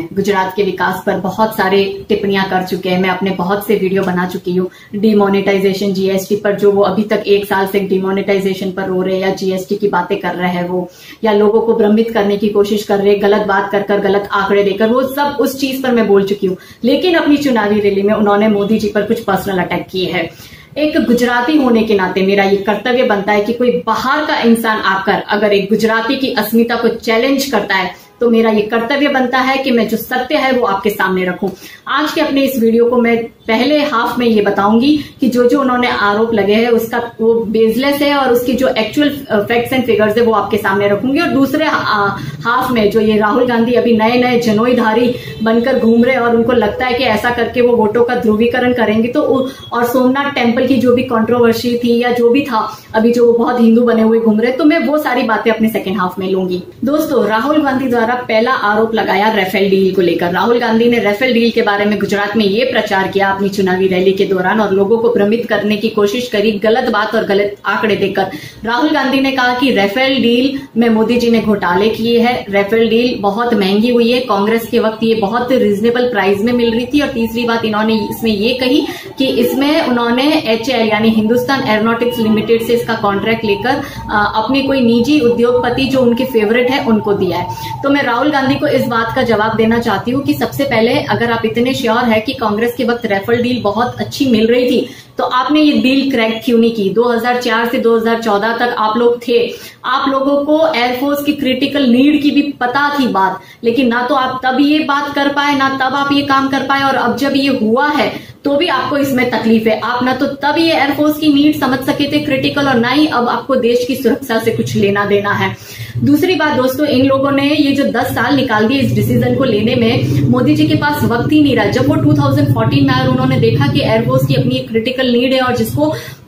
हैं, गुजरात के विकास पर बहुत सारे टिप्पणियां कर चुके हैं। मैं अपने बहुत से वीडियो बना चुकी हूँ डिमोनेटाइजेशन जीएसटी पर, जो वो अभी तक 1 साल से डिमोनेटाइजेशन पर रो रहे हैं या जीएसटी की बातें कर रहे हैं वो, या लोगों को भ्रमित करने की कोशिश कर रहे हैं, गलत बात कर गलत आंकड़े देकर, वो सब उस चीज पर मैं बोल चुकी हूँ। लेकिन अपनी चुनावी रैली में उन्होंने मोदी जी पर कुछ पर्सनल अटैक किए हैं। एक गुजराती होने के नाते मेरा ये कर्तव्य बनता है कि कोई बाहर का इंसान आकर अगर एक गुजराती की अस्मिता को चैलेंज करता है तो मेरा ये कर्तव्य बनता है कि मैं जो सत्य है वो आपके सामने रखूं। आज के अपने इस वीडियो को मैं पहले हाफ में ये बताऊंगी कि जो जो उन्होंने आरोप लगे हैं उसका वो बेसलेस है और उसकी जो एक्चुअल फैक्ट्स एंड फिगर्स है वो आपके सामने रखूंगी। और दूसरे हाफ में जो ये राहुल गांधी अभी नए नए जनोईधारी बनकर घूम रहे और उनको लगता है कि ऐसा करके वो वोटों का ध्रुवीकरण करेंगे, तो और सोमनाथ टेम्पल की जो भी कंट्रोवर्सी थी या जो भी था अभी जो बहुत हिंदू बने हुए घूम रहे, तो मैं वो सारी बातें अपने सेकेंड हाफ में लूंगी। दोस्तों, राहुल गांधी द्वारा पहला आरोप लगाया राफेल डील को लेकर। राहुल गांधी ने राफेल डील के बारे में गुजरात में ये प्रचार किया अपनी चुनावी रैली के दौरान और लोगों को भ्रमित करने की कोशिश करी, गलत बात और गलत आंकड़े देकर। राहुल गांधी ने कहा कि राफेल डील में मोदी जी ने घोटाले किए हैं, राफेल डील बहुत महंगी हुई है, कांग्रेस के वक्त ये बहुत रीजनेबल प्राइस में मिल रही थी। और तीसरी बात इन्होंने इसमें ये कही कि इसमें उन्होंने HAL यानी हिंदुस्तान एरोनॉटिक्स लिमिटेड से इसका कॉन्ट्रैक्ट लेकर अपने कोई निजी उद्योगपति जो उनके फेवरेट है उनको दिया है। तो मैं राहुल गांधी को इस बात का जवाब देना चाहती हूँ कि सबसे पहले अगर आप इतने श्योर है कि कांग्रेस के वक्त राफेल डील बहुत अच्छी मिल रही थी तो आपने ये डील क्रैक क्यों नहीं की? 2004 से 2014 तक आप लोग थे, आप लोगों को एयरफोर्स की क्रिटिकल नीड की भी पता थी बात, लेकिन ना तो आप तब ये बात कर पाए, ना तब आप ये काम कर पाए, और अब जब ये हुआ है तो भी आपको इसमें तकलीफ है। आप ना तो तब ये एयरफोर्स की नीड समझ सके थे क्रिटिकल, और ना ही अब आपको देश की सुरक्षा से कुछ लेना देना है। दूसरी बात दोस्तों, इन लोगों ने ये जो 10 साल निकाल दिए इस डिसीजन को लेने में, मोदी जी के पास वक्त ही नहीं रहा। जब वो 2014 में आए उन्होंने देखा कि एयरफोर्स की अपनी क्रिटिकल नीड है और जिसको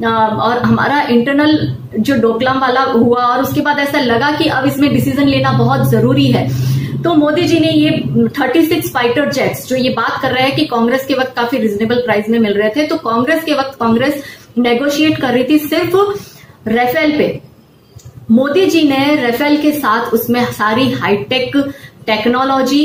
और हमारा इंटरनल जो डोकलाम वाला हुआ, और उसके बाद ऐसा लगा कि अब इसमें डिसीजन लेना बहुत जरूरी है। तो मोदी जी ने ये 36 फाइटर जेट्स, जो ये बात कर रहे हैं कि कांग्रेस के वक्त काफी रिजनेबल प्राइस में मिल रहे थे, तो कांग्रेस के वक्त कांग्रेस नेगोशिएट कर रही थी सिर्फ राफेल पे। मोदी जी ने राफेल के साथ उसमें सारी हाईटेक टेक्नोलॉजी,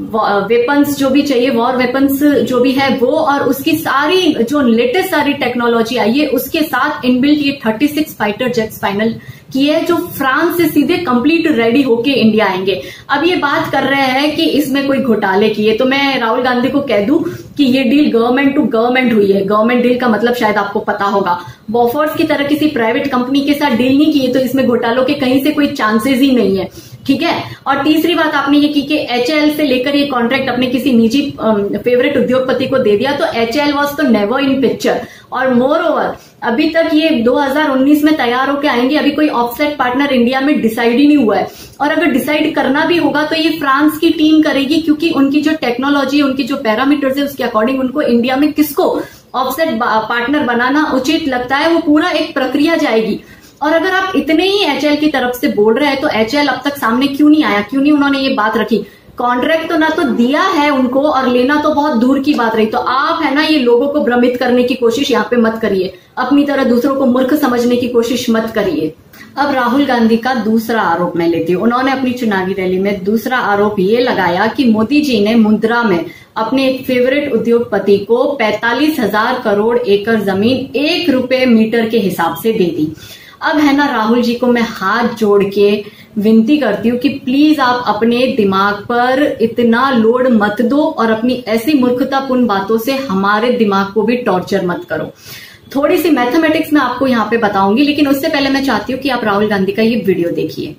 वेपन्स जो भी चाहिए, वॉर वेपन्स जो भी है वो, और उसकी सारी जो लेटेस्ट सारी टेक्नोलॉजी आई है उसके साथ इनबिल्ट ये 36 फाइटर जेट्स फाइनल किए हैं, जो फ्रांस से सीधे कंप्लीट रेडी होके इंडिया आएंगे। अब ये बात कर रहे हैं कि इसमें कोई घोटाले किए, तो मैं राहुल गांधी को कह दूं कि ये डील गवर्नमेंट टू गवर्नमेंट हुई है। गवर्नमेंट डील का मतलब शायद आपको पता होगा, बॉफोर्स की तरह किसी प्राइवेट कंपनी के साथ डील नहीं की है, तो इसमें घोटालों के कहीं से कोई चांसेस ही नहीं है, ठीक है। और तीसरी बात आपने ये की कि HAL से लेकर ये कॉन्ट्रैक्ट अपने किसी निजी फेवरेट उद्योगपति को दे दिया, तो HAL वाज तो नेवर इन पिक्चर। और मोर ओवर अभी तक ये 2019 में तैयार होके आएंगे, अभी कोई ऑफसेट पार्टनर इंडिया में डिसाइड ही नहीं हुआ है, और अगर डिसाइड करना भी होगा तो ये फ्रांस की टीम करेगी, क्योंकि उनकी जो टेक्नोलॉजी, उनकी जो पैरामीटर्स है उसके अकॉर्डिंग उनको इंडिया में किसको ऑफसेट पार्टनर बनाना उचित लगता है, वो पूरा एक प्रक्रिया जाएगी। और अगर आप इतने ही HAL की तरफ से बोल रहे हैं तो HAL अब तक सामने क्यों नहीं आया, क्यों नहीं उन्होंने ये बात रखी? कॉन्ट्रैक्ट तो ना तो दिया है उनको, और लेना तो बहुत दूर की बात रही। तो आप है ना, ये लोगों को भ्रमित करने की कोशिश यहाँ पे मत करिए, अपनी तरह दूसरों को मूर्ख समझने की कोशिश मत करिए। अब राहुल गांधी का दूसरा आरोप मैं लेती हूँ। उन्होंने अपनी चुनावी रैली में दूसरा आरोप ये लगाया कि मोदी जी ने मुंद्रा में अपने एक फेवरेट उद्योगपति को 45,000 करोड़ एकड़ जमीन 1 रुपए मीटर के हिसाब से दे दी। अब है ना, राहुल जी को मैं हाथ जोड़ के विनती करती हूँ कि प्लीज आप अपने दिमाग पर इतना लोड मत दो और अपनी ऐसी मूर्खतापूर्ण बातों से हमारे दिमाग को भी टॉर्चर मत करो। थोड़ी सी मैथमेटिक्स मैं आपको यहाँ पे बताऊंगी, लेकिन उससे पहले मैं चाहती हूँ कि आप राहुल गांधी का ये वीडियो देखिए।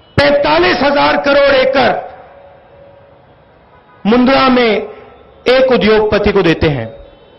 45,000 करोड़ एकड़ मुंद्रा में एक उद्योगपति को देते हैं।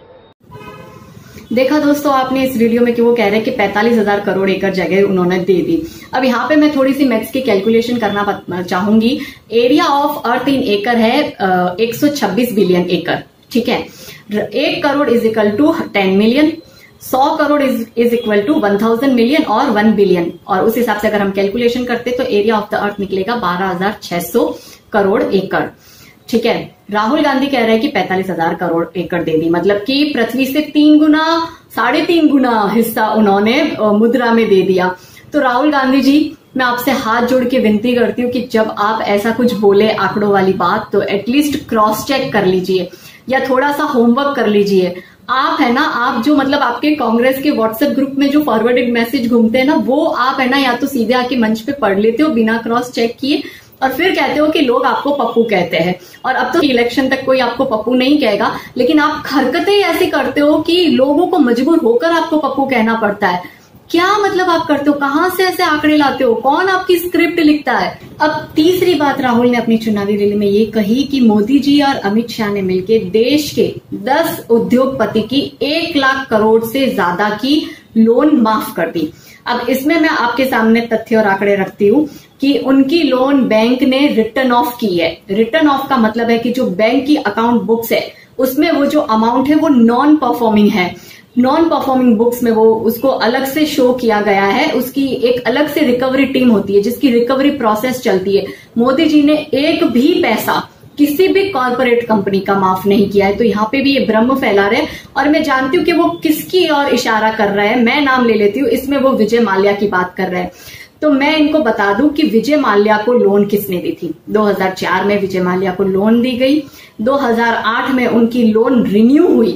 देखा दोस्तों आपने इस वीडियो में कि वो कह रहे हैं कि 45,000 करोड़ एकड़ जगह उन्होंने दे दी। अब यहाँ पे मैं थोड़ी सी मैथ्स की कैलकुलेशन करना चाहूंगी। एरिया ऑफ अर्थ इन एकड़ है 126 बिलियन एकड़, ठीक है। 1 crore is equal to 10 million, 100 crore is equal to 1000 million और 1 बिलियन, और उस हिसाब से अगर हम कैलकुलेशन करते तो एरिया ऑफ द अर्थ निकलेगा 12,600 करोड़ एकड़, ठीक है। राहुल गांधी कह रहे हैं कि 45,000 करोड़ एकड़ दे दी, मतलब कि पृथ्वी से 3 गुना 3.5 गुना हिस्सा उन्होंने मुद्रा में दे दिया। तो राहुल गांधी जी मैं आपसे हाथ जोड़ के विनती करती हूँ कि जब आप ऐसा कुछ बोले आंकड़ों वाली बात, तो एटलीस्ट क्रॉस चेक कर लीजिए या थोड़ा सा होमवर्क कर लीजिए। आप है ना, आप जो मतलब आपके कांग्रेस के व्हाट्सएप ग्रुप में जो फॉरवर्डेड मैसेज घूमते हैं ना, वो आप है ना या तो सीधे आके मंच पे पढ़ लेते हो बिना क्रॉस चेक किए, और फिर कहते हो कि लोग आपको पप्पू कहते हैं। और अब तो इलेक्शन तक कोई आपको पप्पू नहीं कहेगा, लेकिन आप हरकतें ऐसी करते हो कि लोगों को मजबूर होकर आपको पप्पू कहना पड़ता है। क्या मतलब आप करते हो? कहां से ऐसे आंकड़े लाते हो? कौन आपकी स्क्रिप्ट लिखता है? अब तीसरी बात राहुल ने अपनी चुनावी रैली में ये कही कि मोदी जी और अमित शाह ने मिलकर देश के 10 उद्योगपति की 1 लाख करोड़ से ज्यादा की लोन माफ कर दी। अब इसमें मैं आपके सामने तथ्य और आंकड़े रखती हूँ कि उनकी लोन बैंक ने रिटर्न ऑफ की है। रिटर्न ऑफ का मतलब है कि जो बैंक की अकाउंट बुक्स है उसमें वो जो अमाउंट है वो नॉन परफॉर्मिंग है। नॉन परफॉर्मिंग बुक्स में वो उसको अलग से शो किया गया है, उसकी एक अलग से रिकवरी टीम होती है जिसकी रिकवरी प्रोसेस चलती है। मोदी जी ने एक भी पैसा किसी भी कॉर्पोरेट कंपनी का माफ नहीं किया है। तो यहाँ पे भी ये भ्रम फैला रहे हैं, और मैं जानती हूँ कि वो किसकी ओर इशारा कर रहे हैं। मैं नाम ले लेती हूँ, इसमें वो विजय माल्या की बात कर रहे हैं। तो मैं इनको बता दूं कि विजय माल्या को लोन किसने दी थी। 2004 में विजय माल्या को लोन दी गई, 2008 में उनकी लोन रिन्यू हुई,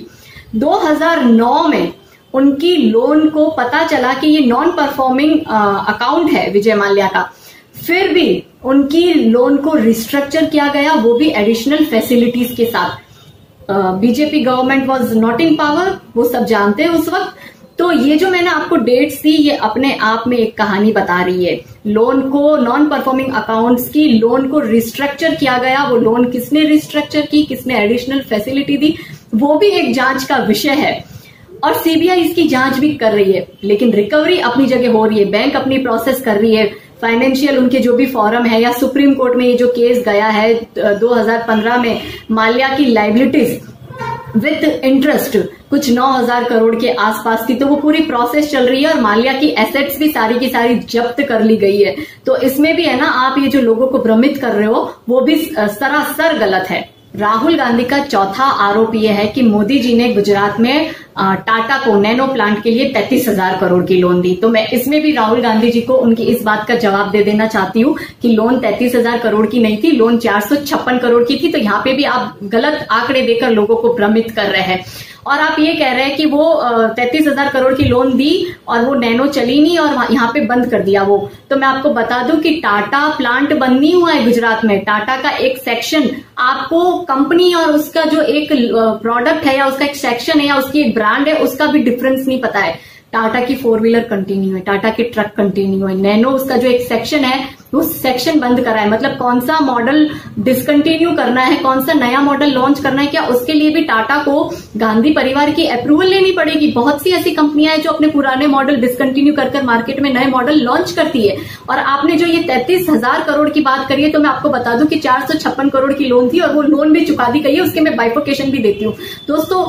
2009 में उनकी लोन को पता चला कि ये नॉन परफॉर्मिंग अकाउंट है विजय माल्या का, फिर भी उनकी लोन को रिस्ट्रक्चर किया गया, वो भी एडिशनल फैसिलिटीज के साथ। BJP government was not in power, वो सब जानते हैं उस वक्त। तो ये जो मैंने आपको डेट्स दी, ये अपने आप में एक कहानी बता रही है। लोन को, नॉन परफॉर्मिंग अकाउंट्स की लोन को रिस्ट्रक्चर किया गया। वो लोन किसने रिस्ट्रक्चर की, किसने एडिशनल फैसिलिटी दी, वो भी एक जांच का विषय है, और सीबीआई इसकी जांच भी कर रही है। लेकिन रिकवरी अपनी जगह हो रही है, बैंक अपनी प्रोसेस कर रही है, फाइनेंशियल उनके जो भी फॉरम है या सुप्रीम कोर्ट में ये जो केस गया है 2015 में, माल्या की लाइबिलिटीज विद इंटरेस्ट कुछ 9,000 करोड़ के आसपास की, तो वो पूरी प्रोसेस चल रही है और माल्या की एसेट्स भी सारी की सारी जब्त कर ली गई है। तो इसमें भी है ना, आप ये जो लोगों को भ्रमित कर रहे हो वो भी सरासर गलत है। राहुल गांधी का चौथा आरोप यह है कि मोदी जी ने गुजरात में टाटा को नैनो प्लांट के लिए 33,000 करोड़ की लोन दी। तो मैं इसमें भी राहुल गांधी जी को उनकी इस बात का जवाब दे देना चाहती हूँ कि लोन 33,000 करोड़ की नहीं थी, लोन 456 करोड़ की थी। तो यहाँ पे भी आप गलत आंकड़े देकर लोगों को भ्रमित कर रहे हैं। और आप ये कह रहे हैं कि वो 33,000 करोड़ की लोन दी और वो नैनो चली नहीं और यहाँ पे बंद कर दिया वो। तो मैं आपको बता दूं कि टाटा प्लांट बंद नहीं हुआ है गुजरात में। टाटा का एक सेक्शन, आपको कंपनी और उसका जो एक प्रोडक्ट है या उसका एक सेक्शन है या उसकी एक ब्रांड है, उसका भी डिफरेंस नहीं पता है। टाटा की 4 व्हीलर कंटिन्यू है, टाटा के ट्रक कंटिन्यू है, नैनो उसका जो एक सेक्शन है वो सेक्शन बंद करा है। मतलब कौन सा मॉडल डिसकंटिन्यू करना है, कौन सा नया मॉडल लॉन्च करना है, क्या उसके लिए भी टाटा को गांधी परिवार की अप्रूवल लेनी पड़ेगी। बहुत सी ऐसी कंपनियां हैं जो अपने पुराने मॉडल डिसकंटिन्यू कर मार्केट में नए मॉडल लॉन्च करती है। और आपने जो ये 33,000 करोड़ की बात करी है, तो मैं आपको बता दूं कि 456 करोड़ की लोन थी और वो लोन भी चुका दी गई है। उसके मैं बाइफोकेशन भी देती हूँ दोस्तों।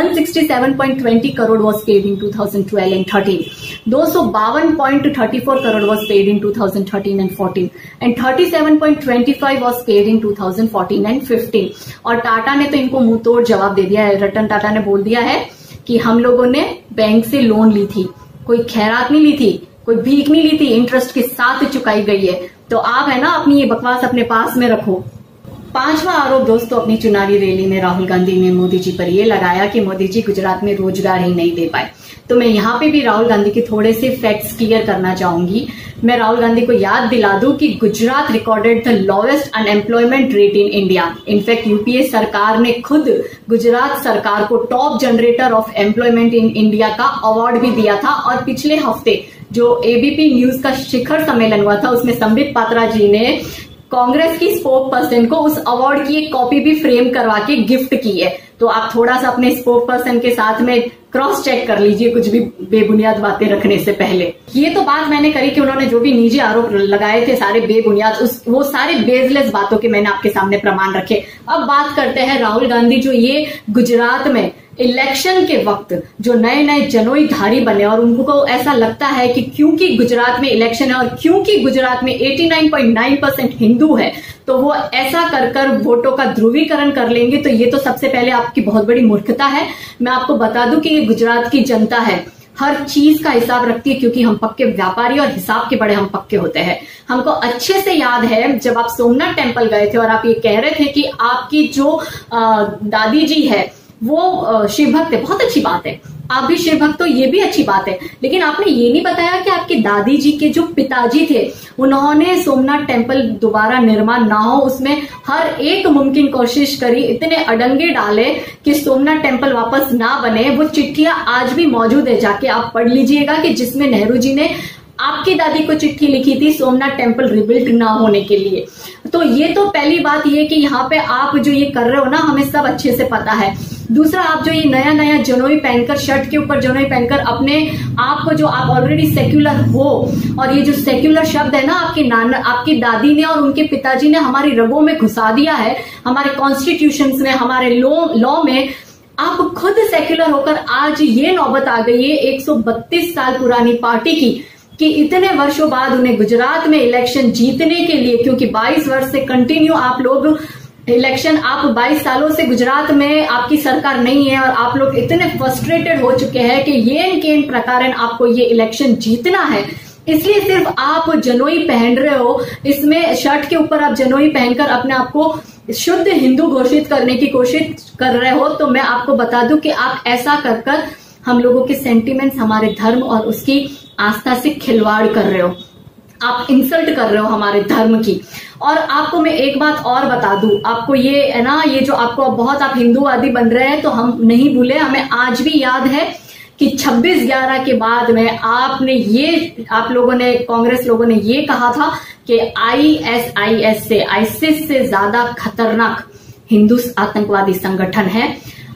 167.20 crore was paid in 2012 and 13, 252.34 crore was paid in 2013 and 14, and 37.25 was paid in 2014 and 15। और टाटा ने तो इनको मुंह तोड़ जवाब दे दिया है। रतन टाटा ने बोल दिया है कि हम लोगों ने बैंक से लोन ली थी, कोई खैरात नहीं ली थी, कोई भीख नहीं ली थी, इंटरेस्ट के साथ चुकाई गई है। तो आप है ना अपनी ये बकवास अपने पास में रखो। 5वां आरोप दोस्तों अपनी चुनावी रैली में राहुल गांधी ने मोदी जी पर यह लगाया कि मोदी जी गुजरात में रोजगार ही नहीं दे पाए। तो मैं यहाँ पे भी राहुल गांधी के थोड़े से फैक्ट्स क्लियर करना चाहूंगी। मैं राहुल गांधी को याद दिला दूं कि Gujarat recorded the lowest unemployment rate in India. In fact UPA सरकार ने खुद गुजरात सरकार को top generator of employment in India का अवार्ड भी दिया था। और पिछले हफ्ते जो एबीपी न्यूज का शिखर सम्मेलन हुआ था, उसमें संबित पात्रा जी ने कांग्रेस की स्पोक पर्सन को उस अवार्ड की एक कॉपी भी फ्रेम करवा के गिफ्ट की है। तो आप थोड़ा सा अपने स्पोक पर्सन के साथ में क्रॉस चेक कर लीजिए कुछ भी बेबुनियाद बातें रखने से पहले। ये तो बात मैंने करी कि उन्होंने जो भी निजी आरोप लगाए थे सारे बेबुनियाद, वो सारे बेसलेस बातों के मैंने आपके सामने प्रमाण रखे। अब बात करते हैं राहुल गांधी जो ये गुजरात में इलेक्शन के वक्त जो नए नए जनोई धारी बने और उनको ऐसा लगता है कि क्योंकि गुजरात में इलेक्शन है और क्योंकि गुजरात में 89.9% हिंदू है तो वो ऐसा कर वोटों का ध्रुवीकरण कर लेंगे। तो ये तो सबसे पहले आपकी बहुत बड़ी मूर्खता है। मैं आपको बता दूं कि ये गुजरात की जनता है, हर चीज का हिसाब रखती है, क्योंकि हम पक्के व्यापारी और हिसाब के बड़े हम पक्के होते हैं। हमको अच्छे से याद है जब आप सोमनाथ टेम्पल गए थे और आप ये कह रहे थे कि आपकी जो दादी जी है वो शिव भक्त है। बहुत अच्छी बात है, आप भी शिव भक्त हो, ये भी अच्छी बात है, लेकिन आपने ये नहीं बताया कि आपके दादी जी के जो पिताजी थे उन्होंने सोमनाथ टेम्पल दोबारा निर्माण ना हो उसमें हर एक मुमकिन कोशिश करी, इतने अडंगे डाले कि सोमनाथ टेम्पल वापस ना बने। वो चिट्ठियां आज भी मौजूद है, जाके आप पढ़ लीजिएगा, कि जिसमें नेहरू जी ने आपकी दादी को चिट्ठी लिखी थी सोमनाथ टेम्पल रिबिल्ट ना होने के लिए। तो ये तो पहली बात ये कि यहाँ पे आप जो ये कर रहे हो ना, हमें सब अच्छे से पता है। दूसरा, आप जो ये नया नया जनोई पहनकर, शर्ट के ऊपर जनोई पहनकर अपने आप को, जो आप ऑलरेडी सेक्युलर हो, और ये जो सेक्युलर शब्द है ना, आपकी दादी ने और उनके पिताजी ने हमारी रगों में घुसा दिया है, हमारे कॉन्स्टिट्यूशंस ने, हमारे लॉ में। आप खुद सेक्युलर होकर आज ये नौबत आ गई है 132 साल पुरानी पार्टी की, कि इतने वर्षों बाद उन्हें गुजरात में इलेक्शन जीतने के लिए, क्योंकि 22 वर्ष से कंटिन्यू आप लोग इलेक्शन, आप 22 सालों से गुजरात में आपकी सरकार नहीं है और आप लोग इतने फ्रस्ट्रेटेड हो चुके हैं कि येन केन प्रकारन आपको ये इलेक्शन जीतना है, इसलिए सिर्फ आप जनोई पहन रहे हो, इसमें शर्ट के ऊपर आप जनोई पहनकर अपने आप को शुद्ध हिंदू घोषित करने की कोशिश कर रहे हो। तो मैं आपको बता दूं कि आप ऐसा कर कर हम लोगों के सेंटिमेंट्स, हमारे धर्म और उसकी आस्था से खिलवाड़ कर रहे हो, आप इंसल्ट कर रहे हो हमारे धर्म की। और आपको मैं एक बात और बता दूं, आपको ये है ना, ये जो आपको बहुत आप हिंदूवादी बन रहे हैं, तो हम नहीं भूले, हमें आज भी याद है कि 26/11 के बाद में आपने ये, आप लोगों ने, कांग्रेस लोगों ने ये कहा था कि ISIS से, आईसिस से ज्यादा खतरनाक हिंदू आतंकवादी संगठन है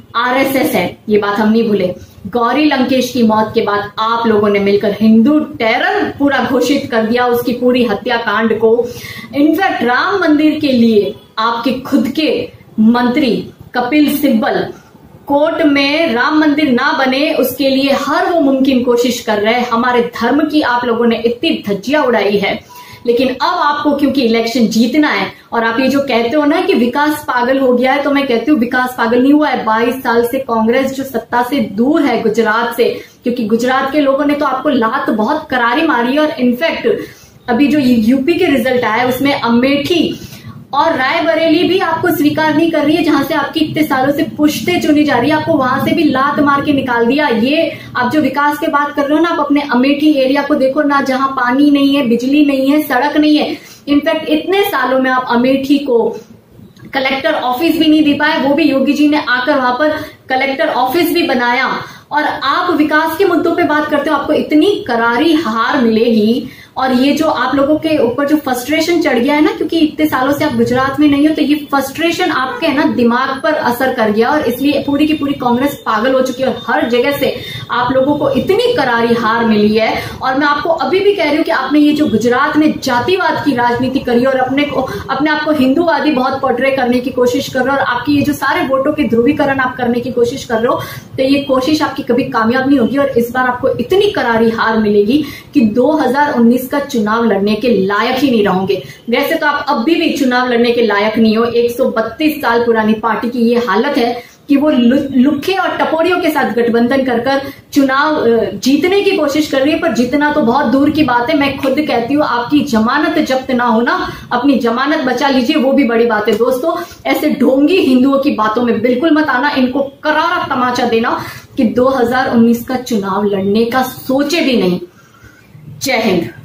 RSS है। ये बात हम नहीं भूले। गौरी लंकेश की मौत के बाद आप लोगों ने मिलकर हिंदू टेरर पूरा घोषित कर दिया, उसकी पूरी हत्याकांड को। इनफैक्ट राम मंदिर के लिए आपके खुद के मंत्री कपिल सिब्बल कोर्ट में राम मंदिर ना बने उसके लिए हर वो मुमकिन कोशिश कर रहे हैं। हमारे धर्म की आप लोगों ने इतनी धज्जियां उड़ाई है, लेकिन अब आपको क्योंकि इलेक्शन जीतना है, और आप ये जो कहते हो ना कि विकास पागल हो गया है, तो मैं कहती हूँ विकास पागल नहीं हुआ है। 22 साल से कांग्रेस जो सत्ता से दूर है गुजरात से, क्योंकि गुजरात के लोगों ने तो आपको लात बहुत करारी मारी है। और इनफैक्ट अभी जो यूपी के रिजल्ट आया उसमें अमेठी और रायबरेली भी आपको स्वीकार नहीं कर रही है, जहां से आपकी इतने सालों से पुश्ते चुनी जा रही है, आपको वहां से भी लात मार के निकाल दिया। ये आप जो विकास की बात कर रहे हो ना, आप अपने अमेठी एरिया को देखो ना, जहां पानी नहीं है, बिजली नहीं है, सड़क नहीं है। इनफैक्ट इतने सालों में आप अमेठी को कलेक्टर ऑफिस भी नहीं दे पाए, वो भी योगी जी ने आकर वहां पर कलेक्टर ऑफिस भी बनाया। और आप विकास के मुद्दों पे बात करते हो, आपको इतनी करारी हार मिलेगी। और ये जो आप लोगों के ऊपर जो फ्रस्ट्रेशन चढ़ गया है ना, क्योंकि इतने सालों से आप गुजरात में नहीं हो, तो ये फ्रस्ट्रेशन आपके है ना दिमाग पर असर कर गया, और इसलिए पूरी की पूरी कांग्रेस पागल हो चुकी है। और हर जगह से आप लोगों को इतनी करारी हार मिली है। और मैं आपको अभी भी कह रही हूँ कि आपने ये जो गुजरात में जातिवाद की राजनीति करी और अपने आप को हिंदूवादी बहुत पोर्ट्रे करने की कोशिश कर रहे हो, और आपकी ये जो सारे वोटों के ध्रुवीकरण आप करने की कोशिश कर रहे हो, तो ये कोशिश आपकी कभी कामयाब नहीं होगी। और इस बार आपको इतनी करारी हार मिलेगी कि 2019 का चुनाव लड़ने के लायक ही नहीं रहोगे। वैसे तो आप अब भी चुनाव लड़ने के लायक नहीं हो। 132 साल पुरानी पार्टी की ये हालत है कि वो लुखे और टपोरियों के साथ गठबंधन कर चुनाव जीतने की कोशिश कर रही है, पर जीतना तो बहुत दूर की बात है। मैं खुद कहती हूँ आपकी जमानत जब्त ना हो ना, अपनी जमानत बचा लीजिए, वो भी बड़ी बात है। दोस्तों, ऐसे ढोंगी हिंदुओं की बातों में बिल्कुल मत आना, इनको करारा तमाचा देना कि 2019 का चुनाव लड़ने का सोचे भी नहीं। जय हिंद।